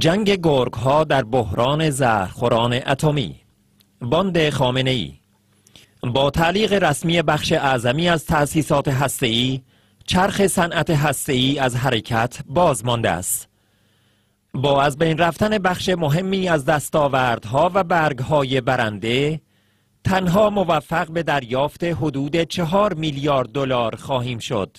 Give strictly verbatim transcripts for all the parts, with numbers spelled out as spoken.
جنگ گرگ‌ها در بحران زهرخوران اتمی. باند خامنه‌ای با تعلیق رسمی بخش اعظمی از تأسیسات هسته‌ای، چرخ صنعت هسته‌ای از حرکت باز مانده است. با از بین رفتن بخش مهمی از دستاوردها و برگ‌های برنده، تنها موفق به دریافت حدود چهار میلیارد دلار خواهیم شد.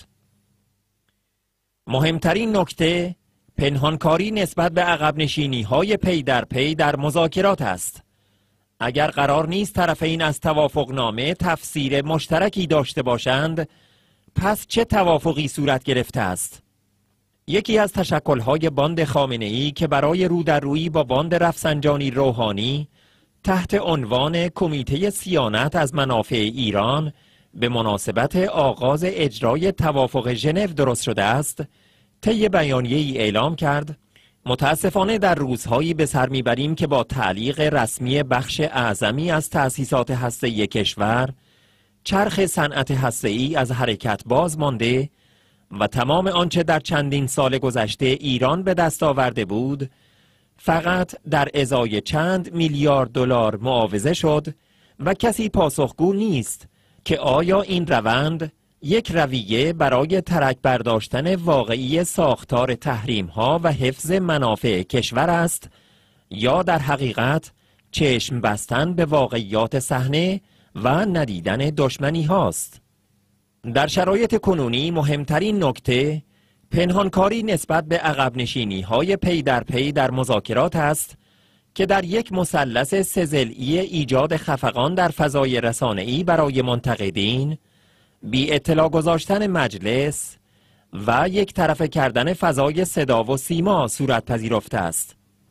مهمترین نکته پنهانکاری نسبت به عقب نشینی‌های پی در پی در مذاکرات است. اگر قرار نیست طرفین از توافقنامه تفسیر مشترکی داشته باشند، پس چه توافقی صورت گرفته است؟ یکی از تشکل‌های باند خامنه‌ای که برای رودررویی با باند رفسنجانی روحانی تحت عنوان کمیته صیانت از منافع ایران به مناسبت آغاز اجرای توافق ژنو درست شده است، طی بیانیه‌ای اعلام کرد: متاسفانه در روزهایی به سر میبریم که با تعلیق رسمی بخش اعظمی از تأسیسات هسته‌ای کشور، چرخ صنعت هسته‌ای از حرکت باز مانده و تمام آنچه در چندین سال گذشته ایران به دست آورده بود فقط در ازای چند میلیارد دلار معاوضه شد و کسی پاسخگو نیست که آیا این روند یک رویه برای ترک برداشتن واقعی ساختار تحریم‌ها و حفظ منافع کشور است یا در حقیقت چشم بستن به واقعیات صحنه و ندیدن دشمنی هاست. در شرایط کنونی مهمترین نکته پنهانکاری نسبت به عقب نشینی های پی در پی در مذاکرات است که در یک مثلث سه‌ضلعی ایجاد خفقان در فضای رسانه‌ای برای منتقدین، بی اطلاع گذاشتن مجلس و یک طرفه کردن فضای صدا و سیما صورت پذیرفته است.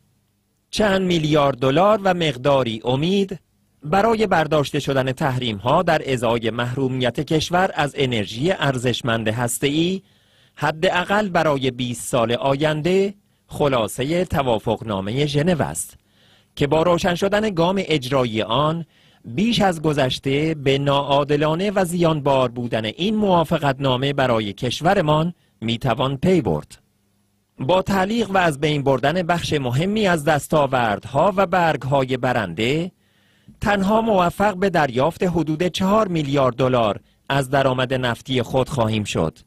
چند میلیارد دلار و مقداری امید برای برداشته شدن تحریم ها در ازای محرومیت کشور از انرژی ارزشمند هسته‌ای حداقل برای بیست سال آینده خلاصه توافقنامه ژنو است که با روشن شدن گام اجرایی آن بیش از گذشته به ناعادلانه و زیانبار بودن این موافقتنامه برای کشورمان میتوان پی برد. با تعلیق و از بین بردن بخش مهمی از دستاوردها و برگهای برنده، تنها موفق به دریافت حدود چهار میلیارد دلار از درآمد نفتی خود خواهیم شد.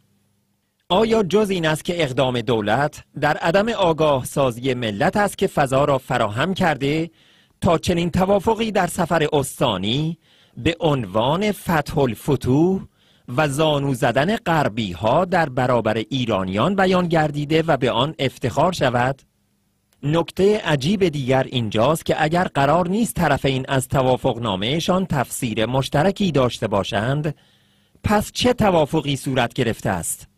آیا جز این است که اقدام دولت در عدم آگاه سازی ملت است که فضا را فراهم کرده تا چنین توافقی در سفر استانی به عنوان فتح الفتوح و زانو زدن غربی ها در برابر ایرانیان بیان گردیده و به آن افتخار شود؟ نکته عجیب دیگر اینجاست که اگر قرار نیست طرفین از توافقنامهشان تفسیر مشترکی داشته باشند، پس چه توافقی صورت گرفته است؟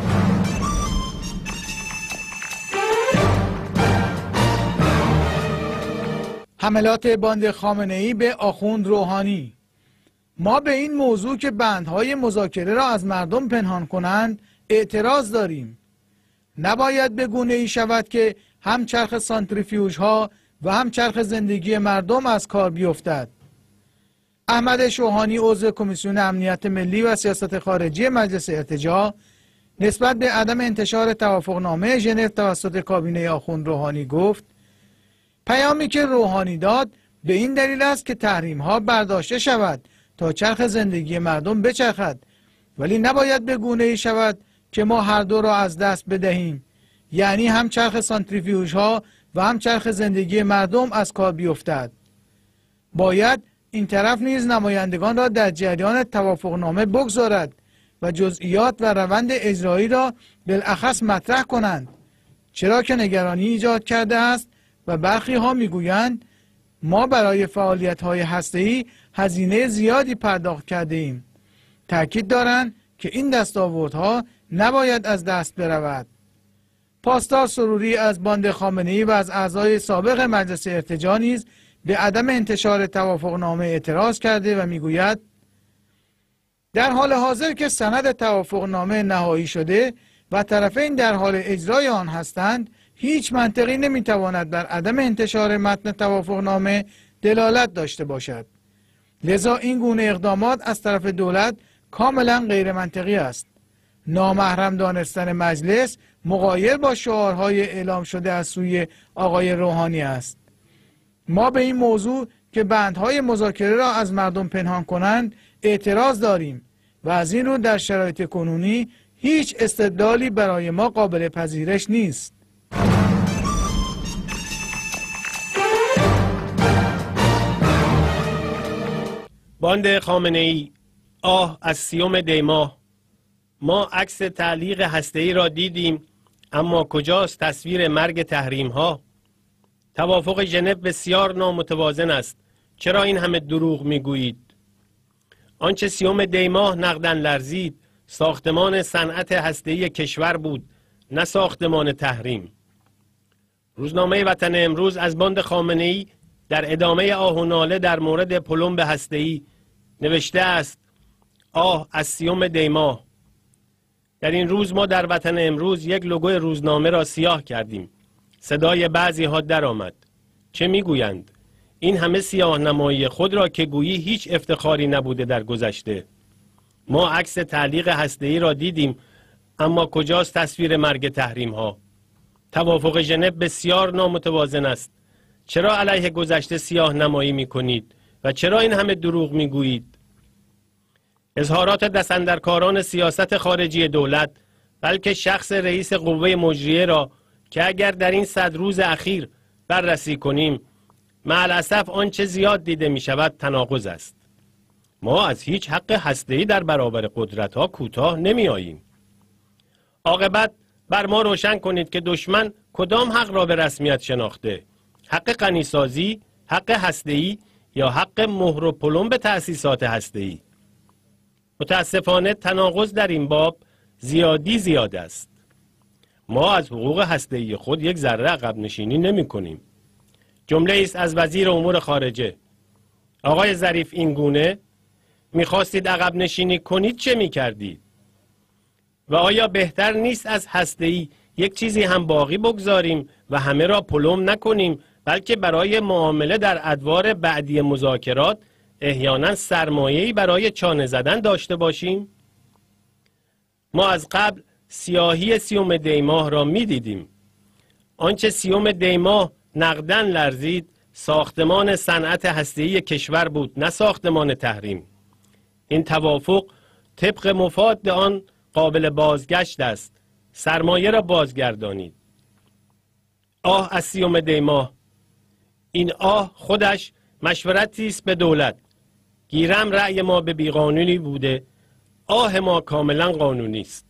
حملات باند خامنه‌ای به آخوند روحانی. ما به این موضوع که بندهای مذاکره را از مردم پنهان کنند اعتراض داریم. نباید به گونه‌ای شود که هم چرخ سانتریفیوژ ها و هم چرخ زندگی مردم از کار بیفتد. احمد شوهانی عضو کمیسیون امنیت ملی و سیاست خارجی مجلس ارتجاع نسبت به عدم انتشار توافقنامه ژنو توسط کابینه آخوند روحانی گفت: پیامی که روحانی داد به این دلیل است که تحریم ها برداشته شود تا چرخ زندگی مردم بچرخد، ولی نباید به گونه‌ای شود که ما هر دو را از دست بدهیم، یعنی هم چرخ سانتریفیوژ ها و هم چرخ زندگی مردم از کار بیفتد. باید این طرف نیز نمایندگان را در جریان توافقنامه بگذارد و جزئیات و روند اجرایی را بالاخص مطرح کنند، چرا که نگرانی ایجاد کرده است و برخی ها میگویند ما برای فعالیت های هسته‌ای هزینه زیادی پرداخت کرده ایم. تأکید دارند که این دستاوردها نباید از دست برود. پاسدار سروری از باند خامنه‌ای و از اعضای سابق مجلس ارتجاع نیز به عدم انتشار توافقنامه اعتراض کرده و میگوید: در حال حاضر که سند توافقنامه نهایی شده و طرفین در حال اجرای آن هستند، هیچ منطقی نمیتواند بر عدم انتشار متن توافقنامه دلالت داشته باشد. لذا این گونه اقدامات از طرف دولت کاملا غیر منطقی است. نامحرم دانستن مجلس مغایر با شعارهای اعلام شده از سوی آقای روحانی است. ما به این موضوع که بندهای مذاکره را از مردم پنهان کنند اعتراض داریم و از این رو در شرایط کنونی هیچ استدلالی برای ما قابل پذیرش نیست. باند خامنه‌ای، آه از سیوم دی ماه. ما عکس تعلیق هسته‌ای را دیدیم، اما کجاست تصویر مرگ تحریم ها؟ توافق ژنو بسیار نامتوازن است. چرا این همه دروغ میگویید؟ آنچه سیوم دی ماه نقدن لرزید ساختمان صنعت هسته‌ای کشور بود، نه ساختمان تحریم. روزنامه وطن امروز از باند خامنه‌ای در ادامه آه و ناله در مورد پلمب هسته‌ای نوشته است: آه از سیوم دی ماه. در این روز ما در وطن امروز یک لوگوی روزنامه را سیاه کردیم. صدای بعضی ها در آمد. چه میگویند؟ این همه سیاه نمایی خود را که گویی هیچ افتخاری نبوده در گذشته. ما عکس تعلیق هسته‌ای را دیدیم، اما کجاست تصویر مرگ تحریم ها؟ توافق ژنو بسیار نامتوازن است. چرا علیه گذشته سیاه نمایی می کنید و چرا این همه دروغ می گویید؟ اظهارات دستاندرکاران سیاست خارجی دولت، بلکه شخص رئیس قوه مجریه را که اگر در این صد روز اخیر بررسی کنیم، معالاسف آنچه زیاد دیده می شود تناقض است. ما از هیچ حق هسته‌ای در برابر قدرت ها کوتاه نمی آییم. عاقبت بر ما روشن کنید که دشمن کدام حق را به رسمیت شناخته؟ حق غنیسازی، حق هسته‌ای یا حق مهر و پلمب تأسیسات هسته‌ای؟ متاسفانه تناقض در این باب زیادی زیاد است. ما از حقوق هسته‌ای خود یک ذره عقب نشینی نمی کنیم. جمله است از وزیر امور خارجه: آقای ظریف این گونه میخواستید عقب نشینی کنید چه میکردید؟ و آیا بهتر نیست از هسته‌ای یک چیزی هم باقی بگذاریم و همه را پلم نکنیم، بلکه برای معامله در ادوار بعدی مذاکرات احیانا سرمایه‌ای برای چانه زدن داشته باشیم؟ ما از قبل سیاهی سیوم دی ماه را می دیدیم. آنچه سیوم دی ماه نقدن لرزید ساختمان صنعت هسته‌ای کشور بود، نه ساختمان تحریم. این توافق طبق مفاد آن قابل بازگشت است. سرمایه را بازگردانید. آه از سیوم دی ماه. این آه خودش مشورتی است به دولت. گیرم رأی ما به بیقانونی بوده، آه ما کاملا قانونی است.